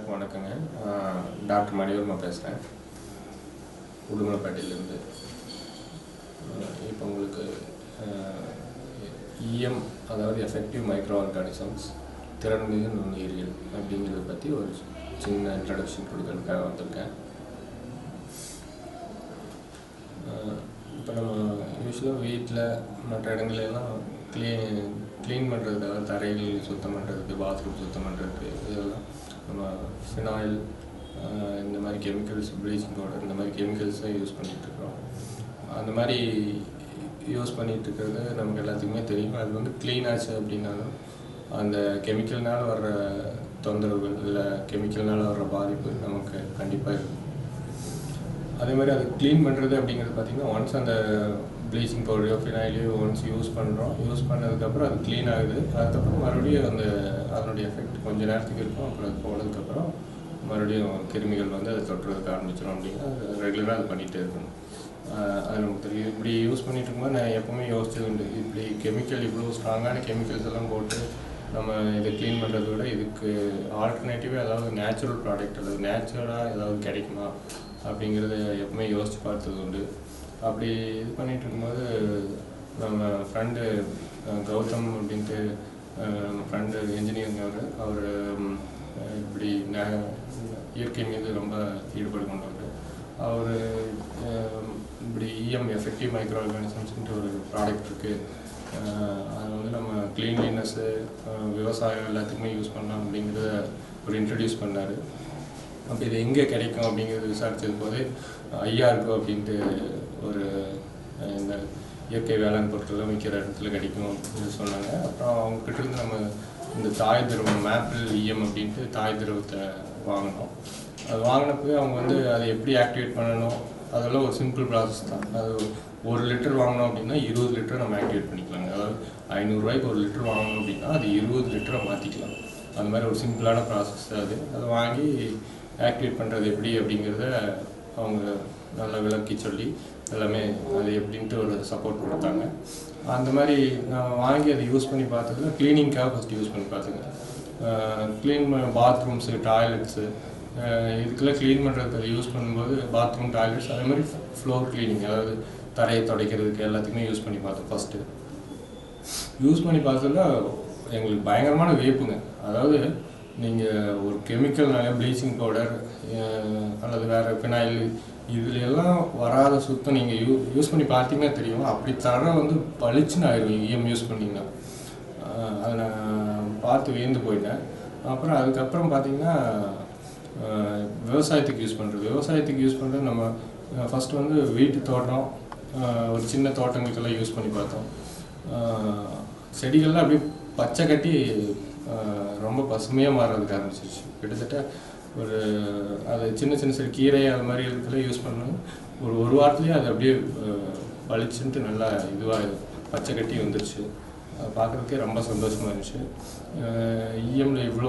எல்லாருக்கும் வணக்கங்க. டாக்டர் மணிவர்மா பேசுகிறேன், உடுமலைப்பேட்டையிலேருந்து. இப்போ உங்களுக்கு இஎம், அதாவது எஃபெக்டிவ் மைக்ரோ ஆர்கானிசம்ஸ், திறன்மிகு நுண்ணுயிரியல் அப்படிங்கிறத பற்றி ஒரு சின்ன இன்ட்ரடக்ஷன் கொடுக்கறதுக்காக வந்திருக்கேன். இப்போ நம்ம யூஸ்வலாக வீட்டில் மற்ற இடங்களெல்லாம் க்ளீன் பண்ணுறதுக்காக, தரைகள் சுத்தம் பண்ணுறதுக்கு, பாத்ரூம் சுத்தம் பண்ணுறதுக்கு, இதெல்லாம் நம்ம ஃபினாயில் இந்த மாதிரி கெமிக்கல்ஸ், ப்ளீச்சிங் பவுடர் இந்த மாதிரி கெமிக்கல்ஸ் தான் யூஸ் பண்ணிகிட்ருக்கோம். அந்த மாதிரி யூஸ் பண்ணிகிட்ருக்கிறது நமக்கு எல்லாத்துக்குமே தெரியும். அது வந்து க்ளீன் ஆச்சு அப்படின்னாலும் அந்த கெமிக்கல்னால் வர்ற தொந்தரவுகள் இல்லை கெமிக்கல்னால் வர்ற பாதிப்பு நமக்கு கண்டிப்பாக இருக்கும். அதே மாதிரி அது க்ளீன் பண்ணுறது அப்படிங்கிறது பார்த்திங்கன்னா, ஒன்ஸ் அந்த ப்ளீச்சிங் பவுடரையோ ஃபினாயிலையோ ஒன்ஸ் யூஸ் பண்ணதுக்கப்புறம் அது க்ளீன் ஆகுது. அதுக்கப்புறம் மறுபடியும் அதனுடைய எஃபெக்ட் கொஞ்சம் நேரத்துக்கு இருக்கும். அப்புறம் அது போனதுக்கப்புறம் மறுபடியும் கிருமிகள் வந்து அதை தொட்டுறதுக்கு ஆரம்பிச்சிடும். அப்படின்னா ரெகுலராக அது பண்ணிகிட்டே இருக்கணும். அது நமக்கு தெரியும். இப்படி யூஸ் பண்ணிகிட்டு இருக்கும்போது நான் எப்போவுமே யோசிச்சது உண்டு, இப்படி கெமிக்கல் இவ்வளோ ஸ்ட்ராங்கான கெமிக்கல்ஸ் எல்லாம் போட்டு நம்ம இதை க்ளீன் பண்ணுறத விட இதுக்கு ஆல்டர்னேட்டிவாக ஏதாவது நேச்சுரல் ப்ராடக்ட் அல்லது நேச்சுரலாக ஏதாவது கிடைக்குமா அப்படிங்கிறத எப்பவுமே யோசித்து பார்த்தது உண்டு. அப்படி இது பண்ணிகிட்டு இருக்கும்போது நம்ம ஃப்ரெண்டு கௌதம் அப்படின்ட்டு, நம்ம ஃப்ரெண்டு இன்ஜினியரிங், அவர் இப்படி இயற்கை மீது ரொம்ப ஈடுபாடு கொண்டவர். அவர் இப்படி இஎம், எஃபெக்டிவ் மைக்ரோ ஆர்கானிசம்ஸ்ன்ட்டு ஒரு ப்ராடக்ட் இருக்குது, அதை வந்து நம்ம க்ளீன்லினஸ்ஸு, விவசாயம் எல்லாத்துக்குமே யூஸ் பண்ணலாம் அப்படிங்கிறத ஒரு இன்ட்ரடியூஸ் பண்ணார். அப்போ இது எங்கே கிடைக்கும் அப்படிங்கிறது விசாரித்தது போது ஐஆர்கோ அப்படின்ட்டு ஒரு இந்த இயற்கை வேளாண் பொருட்கள்லாம் விற்கிற இடத்துல கிடைக்கும் அப்படின்னு சொன்னாங்க. அப்புறம் அவங்ககிட்ட நம்ம இந்த தாய் திரவம், மேப்பிள் இஎம் அப்படின்ட்டு தாய் திரவத்தை வாங்கினோம். அது வாங்கினப்போ அவங்க வந்து அதை எப்படி ஆக்டிவேட் பண்ணணும், அதெல்லாம் ஒரு சிம்பிள் ப்ராசஸ் தான். அது 1 லிட்டர் வாங்கினோம் அப்படின்னா 20 லிட்டர் நம்ம ஆக்டிவேட் பண்ணிக்கலாங்க. அதாவது 500 ரூபாய்க்கு 1 லிட்டர் வாங்கணும் அப்படின்னா அது 20 லிட்டரை மாற்றிக்கலாம். அந்த மாதிரி ஒரு சிம்பிளான ப்ராசஸ் அது. அதை வாங்கி ஆக்டிவேட் பண்ணுறது எப்படி அப்படிங்கிறத அவங்க நல்லா விளக்கி சொல்லி எல்லாமே அது எப்படின்ட்டு ஒரு சப்போர்ட் கொடுத்தாங்க. அந்த மாதிரி நான் வாங்கி அதை யூஸ் பண்ணி பார்த்ததுல க்ளீனிங்காக ஃபஸ்ட்டு யூஸ் பண்ணி பார்த்துங்க. க்ளீன் பாத்ரூம்ஸு, டாய்லெட்ஸு, இதுக்கெல்லாம் க்ளீன் பண்ணுறதுக்கு யூஸ் பண்ணும்போது பாத்ரூம், டாய்லெட்ஸ், அதே மாதிரி ஃப்ளோர் க்ளீனிங், அதாவது தரையை துடைக்கிறதுக்கு எல்லாத்துக்குமே யூஸ் பண்ணி பார்த்தோம். ஃபஸ்ட்டு யூஸ் பண்ணி பார்த்ததில் எங்களுக்கு பயங்கரமான வேப்புங்க. அதாவது நீங்கள் ஒரு கெமிக்கல்னாலே ப்ளீச்சிங் பவுடர் அல்லது வேறு ஃபினாயில் இதுலெல்லாம் வராத சுத்தம் நீங்கள் யூஸ் பண்ணி பார்த்தீங்கன்னா தெரியும். அப்படி தர வந்து பளிச்சுன்னு ஆயிடும் இஎம் யூஸ் பண்ணிங்கன்னா. அதை நான் பார்த்து வியந்து போயிட்டேன். அப்புறம் அதுக்கப்புறம் பார்த்திங்கன்னா விவசாயத்துக்கு யூஸ் பண்ணுறது நம்ம ஃபஸ்ட்டு வந்து வீட்டு தோட்டம், ஒரு சின்ன தோட்டங்களுக்கெல்லாம் யூஸ் பண்ணி பார்த்தோம். செடிகள்லாம் அப்படியே பச்சை கட்டி ரொம்ப பசுமையாக மாறுறதுக்கு ஆரம்பிச்சிருச்சு. கிட்டத்தட்ட அது சின்ன சின்ன கீரை அது மாதிரி இதுக்கெல்லாம் யூஸ் பண்ணோம். ஒரு வாரத்துலேயே அது அப்படியே பளிச்சுன்ட்டு நல்லா இதுவாக பச்சை கட்டி வந்துருச்சு. பார்க்குறதுக்கே ரொம்ப சந்தோஷமாக இருந்துச்சு. இஎம்மில் இவ்வளோ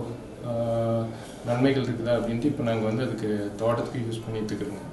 நன்மைகள் இருக்குதா அப்படின்ட்டு இப்போ நாங்கள் வந்து அதுக்கு தோட்டத்துக்கு யூஸ் பண்ணிட்டு இருக்கிறோங்க.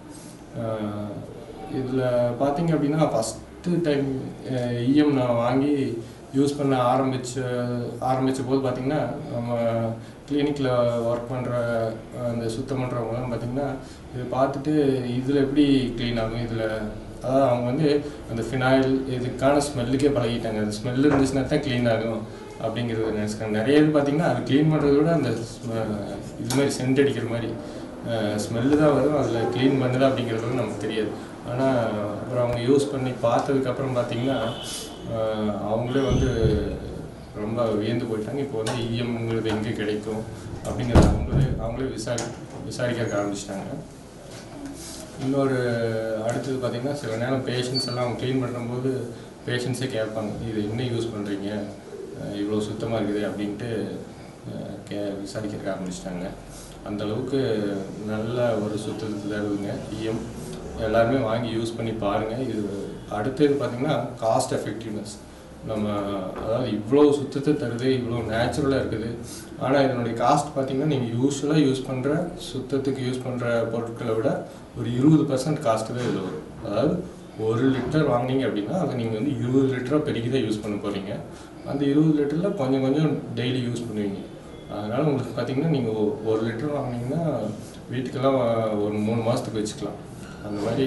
இதில் பார்த்தீங்க அப்படின்னா ஃபஸ்ட்டு டைம் இஎம் நான் வாங்கி யூஸ் பண்ண ஆரம்பித்த போது பார்த்திங்கன்னா, நம்ம கிளினிக்கில் ஒர்க் பண்ணுற அந்த சுத்தம் பண்ணுறவங்கலாம் பார்த்திங்கன்னா இது பார்த்துட்டு இதில் எப்படி க்ளீன் ஆகும், இதில் அதாவது அவங்க வந்து அந்த ஃபினாயில் இதுக்கான ஸ்மெல்லுக்கே பழகிட்டாங்க. அந்த ஸ்மெல் இருந்துச்சுன்னா தான் க்ளீன் ஆகும் அப்படிங்கிறத நினச்சிக்காங்க. நிறைய இது பார்த்திங்கன்னா அது க்ளீன் பண்ணுறத விட அந்த இது மாதிரி சென்ட் அடிக்கிற மாதிரி ஸ்மெல்லு தான் வரும், அதில் க்ளீன் பண்ணுது அப்படிங்கிறது நமக்கு தெரியாது. ஆனால் அப்புறம் அவங்க யூஸ் பண்ணி பார்த்ததுக்கப்புறம் பார்த்திங்கன்னா அவங்களே வந்து ரொம்ப வியந்து போயிட்டாங்க. இப்போ வந்து இஎம்ங்கிறது எங்கே கிடைக்கும் அப்படிங்கிறது அவங்களே விசாரிக்க ஆரம்பிச்சிட்டாங்க. இன்னொரு அடுத்தது பார்த்திங்கன்னா, சில நேரம் பேஷண்ட்ஸ் எல்லாம் அவங்க க்ளீன் பண்ணும்போது பேஷண்ட்ஸே கேட்பாங்க, இது என்ன யூஸ் பண்ணுறீங்க, இவ்வளோ சுத்தமாக இருக்குது அப்படின்ட்டு விசாரிக்க ஆரம்பிச்சிட்டாங்க. அந்தளவுக்கு நல்ல ஒரு சுத்தத்தை தருதுங்க இஎம். எல்லாருமே வாங்கி யூஸ் பண்ணி பாருங்கள். இது அடுத்தது பார்த்திங்கன்னா காஸ்ட் எஃபெக்டிவ்னஸ். நம்ம அதாவது இவ்வளோ சுத்தத்தை தருது, இவ்வளோ நேச்சுரலாக இருக்குது. ஆனால் இதனுடைய காஸ்ட் பார்த்திங்கன்னா நீங்கள் யூஸ்வலாக யூஸ் பண்ணுற சுத்தத்துக்கு யூஸ் பண்ணுற பொருட்களை விட ஒரு 20% காஸ்ட்டு தான் இதில் வரும். அதாவது 1 லிட்டர் வாங்கினீங்க அப்படின்னா அதை நீங்கள் வந்து 20 லிட்டராக பெருக்கி தான் யூஸ் பண்ண போகிறீங்க. அந்த 20 லிட்டரில் கொஞ்சம் கொஞ்சம் டெய்லி யூஸ் பண்ணுவீங்க. அதனால் உங்களுக்கு பார்த்தீங்கன்னா நீங்கள் 1 லிட்டர் வாங்கினீங்கன்னா வீட்டுக்கெல்லாம் ஒரு 3 மாதத்துக்கு வச்சுக்கலாம். அந்த மாதிரி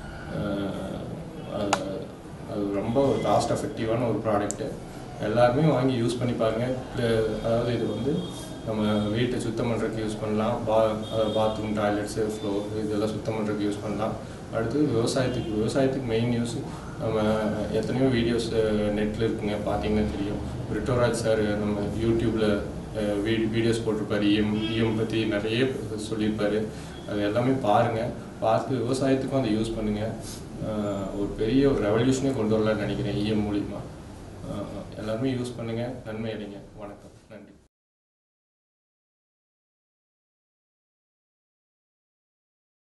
அது ரொம்ப ஒரு காஸ்ட் எஃபெக்டிவான ஒரு ப்ராடக்ட்டு. எல்லாருமே வாங்கி யூஸ் பண்ணி பாருங்கள். அதாவது இது வந்து நம்ம வீட்டை சுத்தம் பண்ணுறதுக்கு யூஸ் பண்ணலாம். பாத்ரூம், டாய்லெட்ஸு, ஃப்ளோர் இதெல்லாம் சுத்தம் பண்ணுறதுக்கு யூஸ் பண்ணலாம். அடுத்து விவசாயத்துக்கு மெயின் யூஸ். நம்ம எத்தனையோ வீடியோஸ் நெட்டில் இருக்குங்க, பார்த்தீங்கன்னா தெரியும். ரிட்டோராஜ் சார் நம்ம யூடியூப்பில் வீடியோஸ் போட்டிருப்பார். இஎம் பற்றி நிறைய சொல்லியிருப்பார். அது எல்லாமே பாருங்கள். பார்த்து விவசாயத்துக்கும் அதை யூஸ் பண்ணுங்கள். ஒரு பெரிய ஒரு ரெவல்யூஷனே கொண்டு வரலான்னு நினைக்கிறேன் இஎம் மூலிமா. எல்லாருமே யூஸ் பண்ணுங்கள், நன்மை அடைங்க. வணக்கம்.